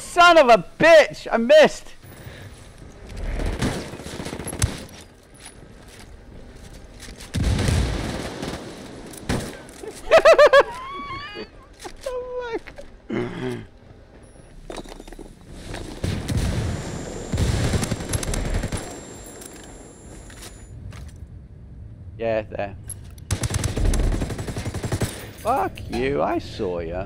son of a bitch! I missed! Oh my God. Yeah, there. Fuck you, I saw ya.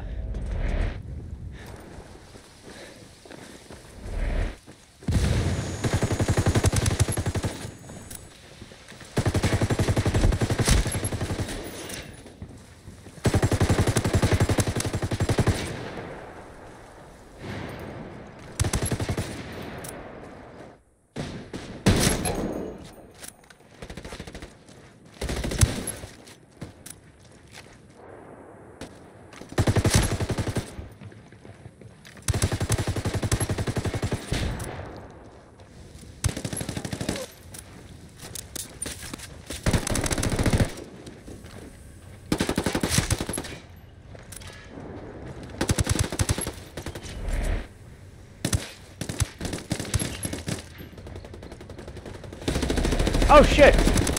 Oh shit!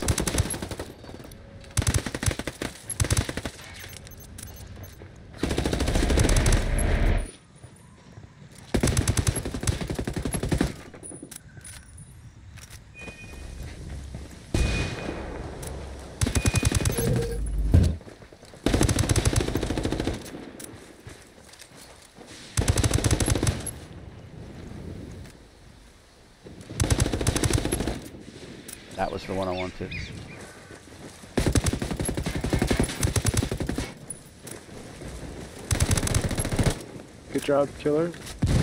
That was the one I wanted. Good job, killer.